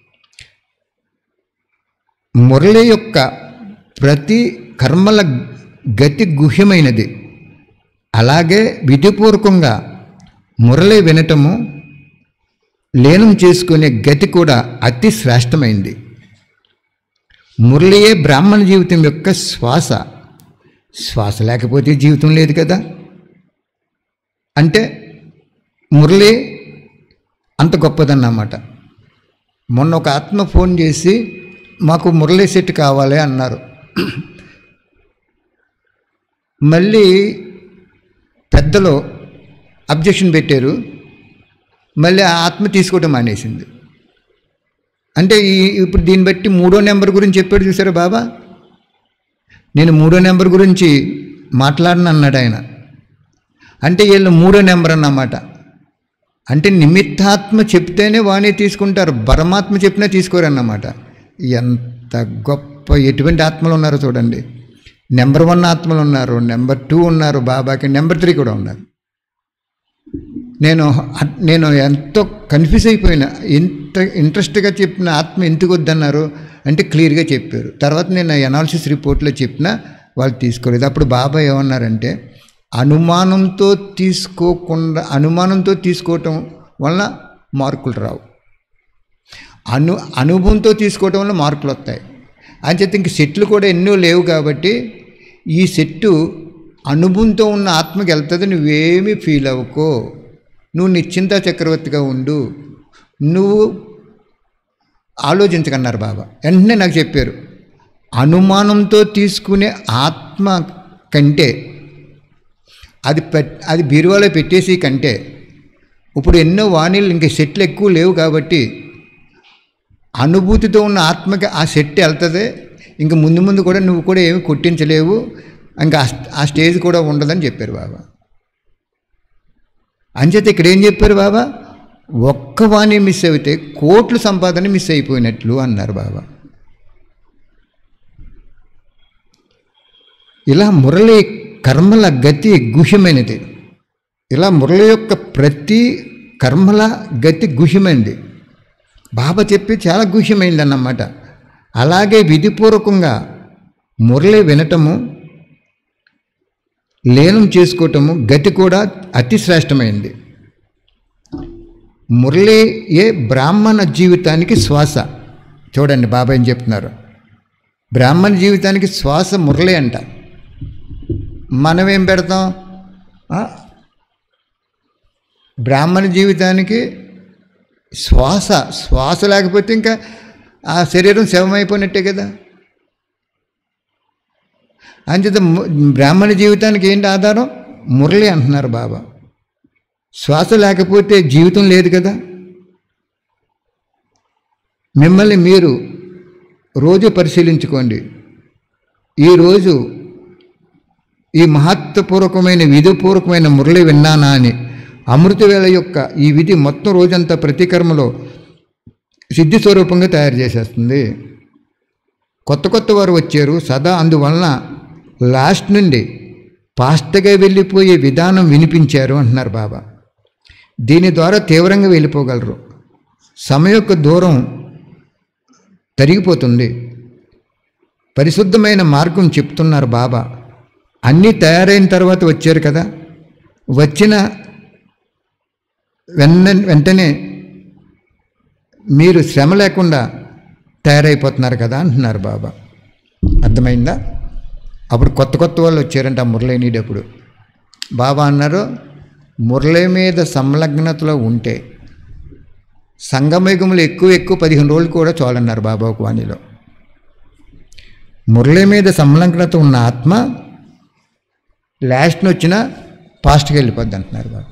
మురళి యొక్క ప్రతి కర్మల గతి గుహ్యమైనది. అలాగే విధిపూర్వకంగా మురళి వినటము, లీనం చేసుకునే గతి కూడా అతి శ్రేష్టమైంది. మురళియే బ్రాహ్మణ జీవితం యొక్క శ్వాస. శ్వాస లేకపోతే జీవితం లేదు కదా. అంటే మురళి అంత గొప్పదన్నమాట. మొన్న ఒక ఆత్మ ఫోన్ చేసి మాకు మురళి సెట్ కావాలి అన్నారు. మళ్ళీ పెద్దలు అబ్జెక్షన్ పెట్టారు. మళ్ళీ ఆ ఆత్మ తీసుకోవటం మానేసింది. అంటే ఇప్పుడు దీన్ని బట్టి 3వ నెంబర్ గురించి చెప్పాడు చూసారా బాబా. నేను 3వ నెంబర్ గురించి మాట్లాడను అన్నాడు ఆయన. అంటే వీళ్ళు 3వ నెంబర్ అన్నమాట. అంటే నిమిత్తాత్మ చెప్తేనే వాణి తీసుకుంటారు, పరమాత్మ చెప్పినా తీసుకోరన్నమాట. ఎంత గొప్ప ఎటువంటి ఆత్మలు ఉన్నారో చూడండి. నెంబర్ 1 ఆత్మలు ఉన్నారు, నెంబర్ 2 ఉన్నారు, బాబాకి నెంబర్ 3 కూడా ఉన్నారు. నేను ఎంతో కన్ఫ్యూజ్ అయిపోయినా. ఎంత ఇంట్రెస్ట్గా చెప్పిన ఆత్మ ఎందుకు వద్దన్నారు అంటే క్లియర్గా చెప్పారు. తర్వాత నేను అనాలిసిస్ రిపోర్ట్లో చెప్పినా వాళ్ళు తీసుకోలేదు. అప్పుడు బాబా ఏమన్నారంటే, అనుమానంతో తీసుకోవటం వల్ల మార్కులు రావు, అనుభవంతో తీసుకోవటం వల్ల మార్కులు వస్తాయి. అని చెప్పి ఇంక సెట్లు కూడా ఎన్నో లేవు కాబట్టి ఈ సెట్టు అనుభవంతో ఉన్న ఆత్మకి వెళ్తుంది. నువ్వేమీ ఫీల్ అవ్వకో, నువ్వు నిశ్చింత చక్రవర్తిగా ఉండు, నువ్వు ఆలోచించకన్నారు బాబా. వెంటనే నాకు చెప్పారు, అనుమానంతో తీసుకునే ఆత్మ కంటే అది బీరువాలో పెట్టేసి కంటే ఇప్పుడు ఎన్నో వాణీలు ఇంక సెట్లు ఎక్కువ లేవు కాబట్టి అనుభూతితో ఉన్న ఆత్మకి ఆ సెట్ వెళ్తుంది. ఇంక ముందు ముందు కూడా నువ్వు కూడా ఏమి కొట్టించలేవు, ఇంకా ఆ స్టేజ్ కూడా ఉండదని చెప్పారు బాబా. అంచేత ఇక్కడ ఏం చెప్పారు బాబా, ఒక్క వాణి మిస్ అయితే కోట్ల సంపాదన మిస్ అయిపోయినట్లు అన్నారు బాబా. ఇలా మురళి కర్మల గతి గుహ్యమైనది. ఇలా మురళి యొక్క ప్రతి కర్మల గతి గుహ్యమైనది. బాబా చెప్పి చాలా గుహ్యమైంది అన్నమాట. అలాగే విధిపూర్వకంగా మురళి వినటము, లీనం చేసుకోవటము గతి కూడా అతి శ్రేష్టమైంది. మురళి ఏ బ్రాహ్మణ జీవితానికి శ్వాస. చూడండి బాబా ఏం చెప్తున్నారు, బ్రాహ్మణ జీవితానికి శ్వాస మురళి అంట. మనం ఏం పెడతాం, బ్రాహ్మణ జీవితానికి శ్వాస లేకపోతే ఇంకా ఆ శరీరం శవమైపోయినట్టే కదా. అంచేత బ్రాహ్మణ జీవితానికి ఏంటి ఆధారం, మురళి అంటున్నారు బాబా. శ్వాస లేకపోతే జీవితం లేదు కదా. మిమ్మల్ని మీరు రోజు పరిశీలించుకోండి. ఈరోజు ఈ మహత్వపూర్వకమైన విధిపూర్వకమైన మురళి విన్నానా అని. అమృతవేళ యొక్క ఈ విధి మొత్తం రోజంతా ప్రతి కర్మలో సిద్ధి స్వరూపంగా తయారు చేసేస్తుంది. కొత్త వారు వచ్చారు సదా, అందువలన లాస్ట్ నుండి ఫాస్ట్గా వెళ్ళిపోయే విధానం వినిపించారు అంటున్నారు బాబా. దీని ద్వారా తీవ్రంగా వెళ్ళిపోగలరు. సమయం యొక్క దూరం తరిగిపోతుంది. పరిశుద్ధమైన మార్గం చెప్తున్నారు బాబా. అన్నీ తయారైన తర్వాత వచ్చారు కదా, వచ్చిన వెంటనే మీరు శ్రమ లేకుండా తయారైపోతున్నారు కదా అంటున్నారు బాబా. అర్థమైందా? అప్పుడు కొత్త వాళ్ళు వచ్చారంట మురళినీడప్పుడు. బాబా అన్నారు, మురళి మీద సంలగ్నతలో ఉంటే సంగమయుగములు ఎక్కువ 15 రోజులు కూడా చాలన్నారు బాబా ఒక వాణిలో. మురళి మీద సంలగ్నత ఉన్న ఆత్మ లాస్ట్ని వచ్చినా ఫాస్ట్గా వెళ్ళిపోద్ది అంటున్నారు బాబా.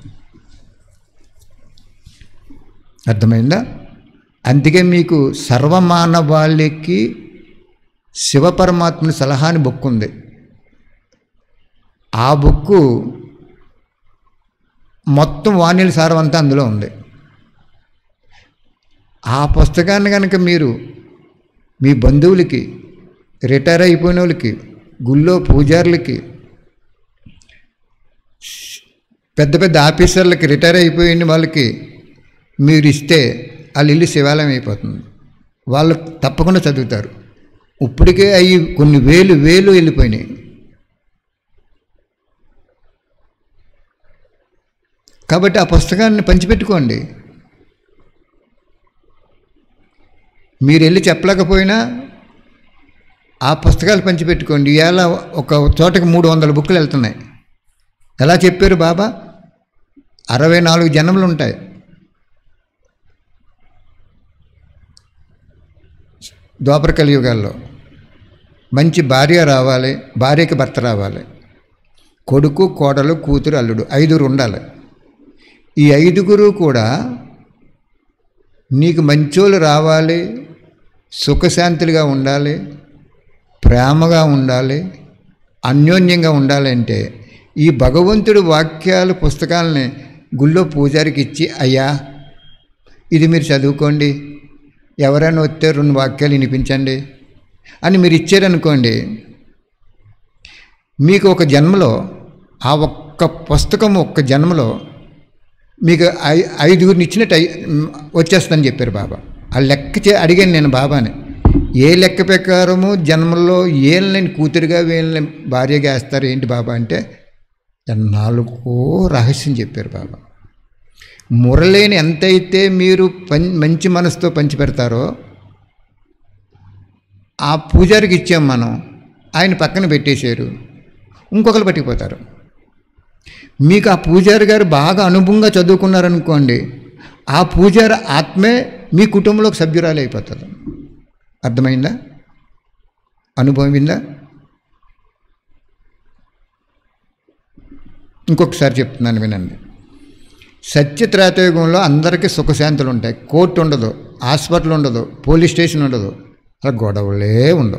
అర్థమైందా? అందుకే మీకు సర్వమానవాళికి శివపరమాత్మని సలహాని బుక్ ఉంది. ఆ బుక్కు మొత్తం వాణిల సారం అంతా అందులో ఉంది. ఆ పుస్తకాన్ని కనుక మీరు మీ బంధువులకి, రిటైర్ అయిపోయిన వాళ్ళకి, గుళ్ళో పూజారులకి, పెద్ద ఆఫీసర్లకి, రిటైర్ అయిపోయిన వాళ్ళకి మీరు ఇస్తే వాళ్ళ ఇల్లు శివాలయం అయిపోతుంది. వాళ్ళు తప్పకుండా చదువుతారు. ఇప్పటికే అవి కొన్ని వేలు వెళ్ళిపోయినాయి. కాబట్టి ఆ పుస్తకాన్ని పంచిపెట్టుకోండి. మీరు వెళ్ళి చెప్పలేకపోయినా ఆ పుస్తకాలు పంచిపెట్టుకోండి. ఇవాళ ఒక చోటకి 300 బుక్కులు వెళ్తున్నాయి. ఎలా చెప్పారు బాబా? 64 జన్మలు ఉంటాయి. ద్వాపర కలియుగాల్లో మంచి భార్య రావాలి, భార్యకి భర్త రావాలి, కొడుకు, కోడలు, కూతురు, అల్లుడు 5 ఉండాలి. ఈ 5 కూడా నీకు మంచోళ్ళు రావాలి, సుఖశాంతులుగా ఉండాలి, ప్రేమగా ఉండాలి, అన్యోన్యంగా ఉండాలంటే ఈ భగవంతుడి వాక్యాలు పుస్తకాలని గుళ్ళో పూజారికి ఇచ్చి, అయ్యా ఇది మీరు చదువుకోండి, ఎవరైనా వస్తే 2 వాక్యాలు వినిపించండి అని మీరు ఇచ్చారనుకోండి, మీకు ఒక జన్మలో ఆ ఒక్క పుస్తకం ఒక్క జన్మలో మీకు 5 ఇచ్చినట్టు వచ్చేస్తుందని చెప్పారు బాబా. ఆ లెక్క అడిగాను నేను బాబాని, ఏ లెక్క ప్రకారము జన్మల్లో ఏళ్ళని కూతురుగా వీళ్ళని భార్యగా వేస్తారు ఏంటి బాబా అంటే 4 రహస్యం చెప్పారు బాబా. మురళిని ఎంతైతే మీరు మంచి మనసుతో పంచిపెడతారో ఆ పూజారికి ఇచ్చాం మనం, ఆయన పక్కన పెట్టేశారు, ఇంకొకరు పట్టుకుపోతారు. మీకు ఆ పూజారి గారు బాగా అనుభవంగా చదువుకున్నారనుకోండి, ఆ పూజారి ఆత్మే మీ కుటుంబంలోకి సభ్యురాలు అయిపోతుంది. అర్థమైందా? అనుభవమైందా? ఇంకొకసారి చెప్తున్నాను వినండి. సత్యత్రేతయుగంలో అందరికీ సుఖశాంతులు ఉంటాయి. కోర్టు ఉండదు, హాస్పిటల్ ఉండదు, పోలీస్ స్టేషన్ ఉండదు, అలా గొడవలే ఉండవు.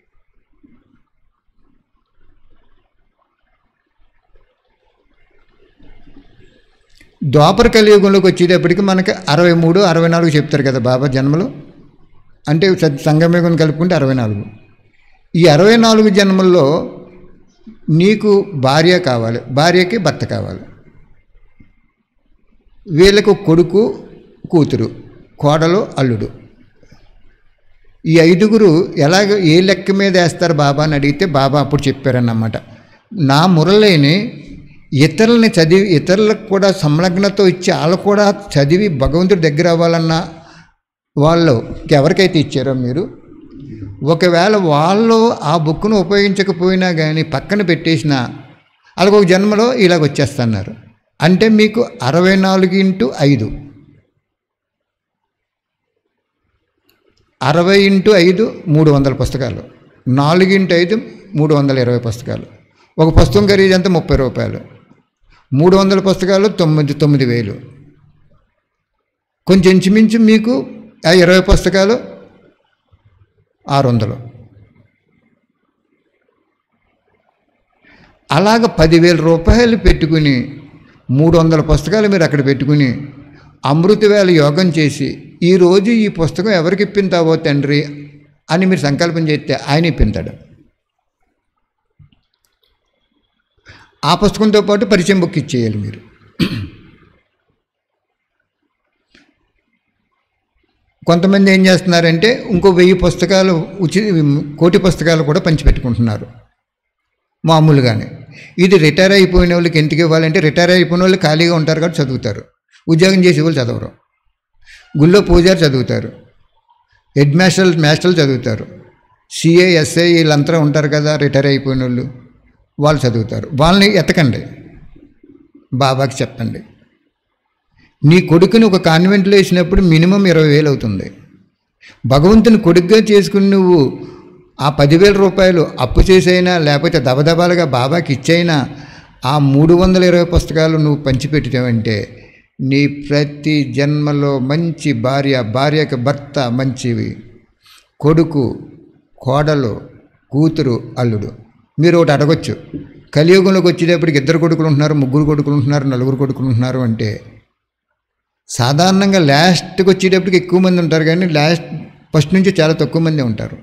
ద్వాపర కలియుగంలోకి వచ్చేటప్పటికి మనకి 63, 64 చెప్తారు కదా బాబా జన్మలు. అంటే సంగమయుగం కలుపుకుంటే 64. ఈ 64 జన్మల్లో నీకు భార్య కావాలి, భార్యకి భర్త కావాలి, వీళ్ళకు కొడుకు, కూతురు, కోడలు, అల్లుడు. ఈ 5 ఎలాగ ఏ లెక్క మీద వేస్తారు బాబా అని అడిగితే బాబా అప్పుడు చెప్పారన్నమాట, నా మురళిని ఇతరులని చదివి ఇతరులకు కూడా సంలగ్నతో ఇచ్చి వాళ్ళు కూడా చదివి భగవంతుడి దగ్గర అవ్వాలన్న వాళ్ళు ఎవరికైతే ఇచ్చారో మీరు, ఒకవేళ వాళ్ళు ఆ బుక్ను ఉపయోగించకపోయినా కానీ పక్కన పెట్టేసినా వాళ్ళకు ఒక జన్మలో ఇలాగ వచ్చేస్తున్నారు. అంటే మీకు 64x5 60x5 300 పుస్తకాలు, 4x5 320 పుస్తకాలు. ఒక పుస్తకం ఖరీదు అంతా 30 రూపాయలు. 300 పుస్తకాలు 9,000. కొంచెం ఇంచుమించు మీకు 20 పుస్తకాలు 600. అలాగ 10,000 రూపాయలు పెట్టుకుని 300 పుస్తకాలు మీరు అక్కడ పెట్టుకుని అమృతవేళ యోగం చేసి ఈరోజు ఈ పుస్తకం ఎవరికి ఇప్పింతావో తండ్రి అని మీరు సంకల్పం చేస్తే ఆయన ఇప్పింతాడు. ఆ పుస్తకంతో పాటు పరిచయం బుక్ ఇచ్చేయాలి మీరు. కొంతమంది ఏం చేస్తున్నారంటే ఇంకో 1000 పుస్తకాలు కోటి పుస్తకాలు కూడా పంచిపెట్టుకుంటున్నారు మామూలుగానే. ఇది రిటైర్ అయిపోయిన వాళ్ళకి ఎందుకు ఇవ్వాలంటే, రిటైర్ అయిపోయిన వాళ్ళు ఖాళీగా ఉంటారు కాబట్టి చదువుతారు, ఉద్యోగం చేసే వాళ్ళు చదవరు. గుళ్ళో పూజారి చదువుతారు, హెడ్ మాస్టర్లు చదువుతారు, సిఏ ఎస్ఐ వీళ్ళంతా ఉంటారు కదా రిటైర్ అయిపోయిన వాళ్ళు చదువుతారు. వాళ్ళని ఎతకండి, బాబాకి చెప్పండి. నీ కొడుకుని ఒక కాన్వెంట్లో వేసినప్పుడు మినిమం 20,000 అవుతుంది. భగవంతుని కొడుకుగా చేసుకుని నువ్వు ఆ 10,000 రూపాయలు అప్పు చేసైనా లేకపోతే దబదబాలుగా బాబాకి ఇచ్చైనా ఆ 320 పుస్తకాలు నువ్వు పంచిపెట్టావంటే నీ ప్రతి జన్మలో మంచి భార్యకి భర్త, మంచివి కొడుకు, కోడలు, కూతురు, అల్లుడు. మీరు ఒకటి అడగొచ్చు, కలియుగంలోకి వచ్చేటప్పటికి 2 కొడుకులు ఉంటున్నారు, 3 కొడుకులు ఉంటున్నారు, 4 కొడుకులు ఉంటున్నారు అంటే సాధారణంగా లాస్ట్కి వచ్చేటప్పటికి ఎక్కువ మంది ఉంటారు, కానీ ఫస్ట్ నుంచి చాలా తక్కువ మంది ఉంటారు.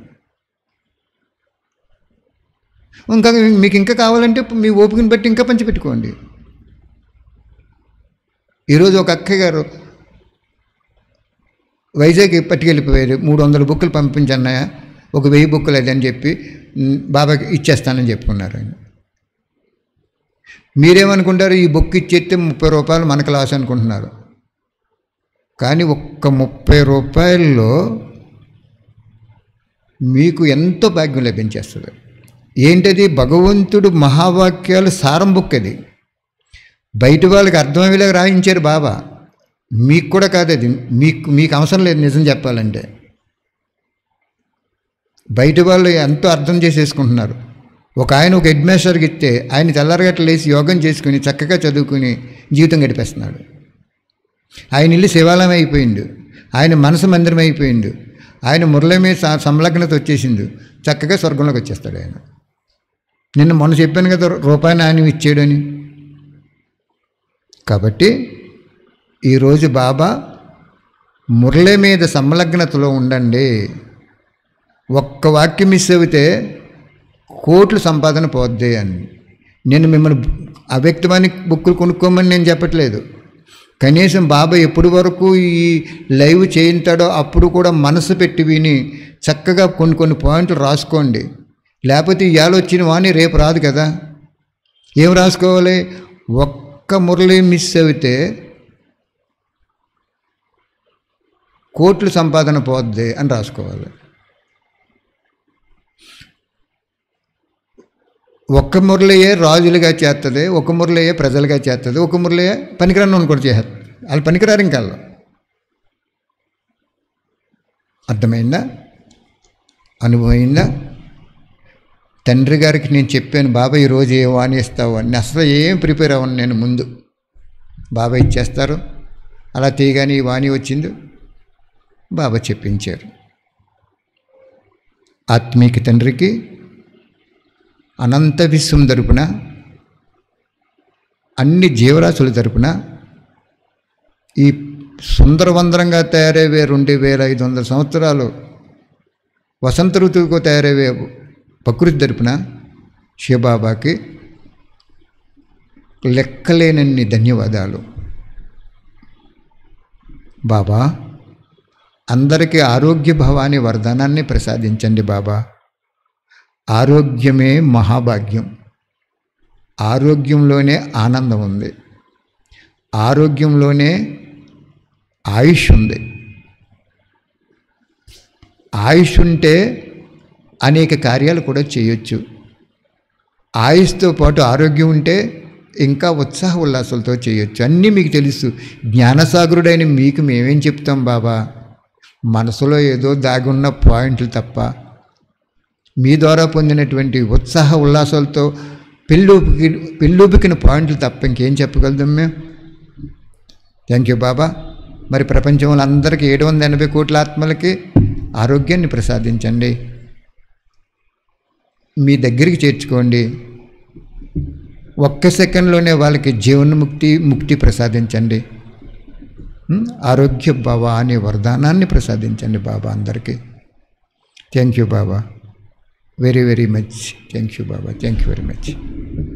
ఇంకా మీకు ఇంకా కావాలంటే మీ ఓపికని బట్టి ఇంకా పంచిపెట్టుకోండి. ఈరోజు ఒక అక్కయ్య గారు వైజాగ్ పట్టుకెళ్ళిపోయారు. 300 బుక్కులు పంపించన్నయ్య, ఒక 1000 బుక్కులు అదని చెప్పి బాబాకి ఇచ్చేస్తానని చెప్పుకున్నారు ఆయన. మీరేమనుకుంటారు? ఈ బుక్ ఇచ్చేస్తే 30 రూపాయలు మనకు లాస్ అనుకుంటున్నారు. కానీ ఒక్క 30 రూపాయల్లో మీకు ఎంతో భాగ్యం లభించేస్తుంది. ఏంటది? భగవంతుడు మహావాక్యాలు సారం బుక్. అది బయట వాళ్ళకి అర్థమయ్యేలాగా రాయించారు బాబా. మీకు కూడా కాదు అది, మీకు అవసరం లేదు. నిజం చెప్పాలంటే బయట వాళ్ళు ఎంతో అర్థం చేసేసుకుంటున్నారు. ఒక ఆయన ఒక హెడ్ మాస్టర్కి ఇస్తే ఆయన తెల్లారగట్ల లేచి యోగం చేసుకుని చక్కగా చదువుకుని జీవితం గడిపేస్తున్నాడు. ఆయన ఇల్లు శివాలయం అయిపోయింది, ఆయన మనసు మందిరం అయిపోయింది, ఆయన మురళి మీద సంలగ్నత వచ్చేసింది, చక్కగా స్వర్గంలోకి వచ్చేస్తాడు ఆయన. నిన్న మొన్న చెప్పాను కదా రూపాయి నాణ్యం ఇచ్చాడని. కాబట్టి ఈరోజు బాబా మురళి మీద సంలగ్నతలో ఉండండి. ఒక్క వాక్యం మిస్ అయితే కోట్లు సంపాదన పోద్ది అని. నేను మిమ్మల్ని అవ్యక్తవాణి బుక్కులు కొనుక్కోమని నేను చెప్పట్లేదు. కనీసం బాబా ఎప్పటి వరకు ఈ లైవ్ చేయించాడో అప్పుడు కూడా మనసు పెట్టి విని చక్కగా కొన్ని పాయింట్లు రాసుకోండి. లేకపోతే ఇవాళ వచ్చిన వాణి రేపు రాదు కదా. ఏం రాసుకోవాలి? ఒక్క మురళి మిస్ అయితే కోట్లు సంపాదన పోద్ది అని రాసుకోవాలి. ఒక్క మురళియే రాజులుగా చేస్తుంది, ఒక మురళియే ప్రజలుగా చేస్తుంది, ఒక మురళియే పనికిరాని కూడా చేస్తారు. వాళ్ళు పనికిరారు ఇంకా. అర్థమైందా? అనుభవమైందా? తండ్రి గారికి నేను చెప్పాను, బాబా ఈరోజు ఏ వాణి ఇస్తావు అని. అసలు ఏం ప్రిపేర్ అవ్వను నేను. ముందు బాబా ఇచ్చేస్తారు. అలా తీయగానే ఈ వాణి వచ్చింది, బాబా చెప్పించారు. ఆత్మీక తండ్రికి అనంత విశ్వం తరపున, అన్ని జీవరాశుల తరపున, ఈ సుందరవందరంగా తయారయ్యే 2500 సంవత్సరాలు వసంత ఋతువుకు తయారయ్యే ప్రకృతి తరపున శివబాబాకి లెక్కలేనన్ని ధన్యవాదాలు. బాబా అందరికీ ఆరోగ్య భవాని వరదానాన్ని ప్రసాదించండి బాబా. ఆరోగ్యమే మహాభాగ్యం. ఆరోగ్యంలోనే ఆనందం ఉంది, ఆరోగ్యంలోనే ఆయుష్ ఉంది. ఆయుష్ ఉంటే అనేక కార్యాలు కూడా చేయొచ్చు. ఆయుష్తో పాటు ఆరోగ్యం ఉంటే ఇంకా ఉత్సాహ ఉల్లాసాలతో చేయొచ్చు. అన్నీ మీకు తెలుసు. జ్ఞానసాగరుడైన మీకు మేమేం చెప్తాం బాబా? మనసులో ఏదో దాగున్న పాయింట్లు తప్ప మీ ద్వారా పొందినటువంటి ఉత్సాహ ఉల్లాసాలతో పెళ్ళూపికిన పాయింట్లు తప్ప ఇంకేం చెప్పగలుగుతాం మేము? Thank you Baba. మరి ప్రపంచంలో అందరికీ 780 కోట్ల ఆత్మలకి ఆరోగ్యాన్ని ప్రసాదించండి. మీ దగ్గరికి చేర్చుకోండి. ఒక్క సెకండ్లోనే వాళ్ళకి ముక్తి ప్రసాదించండి. ఆరోగ్య బాబా అనే వరదానాన్ని ప్రసాదించండి బాబా అందరికీ. Thank you Baba. Very very much. Thank you Baba. Thank you very much.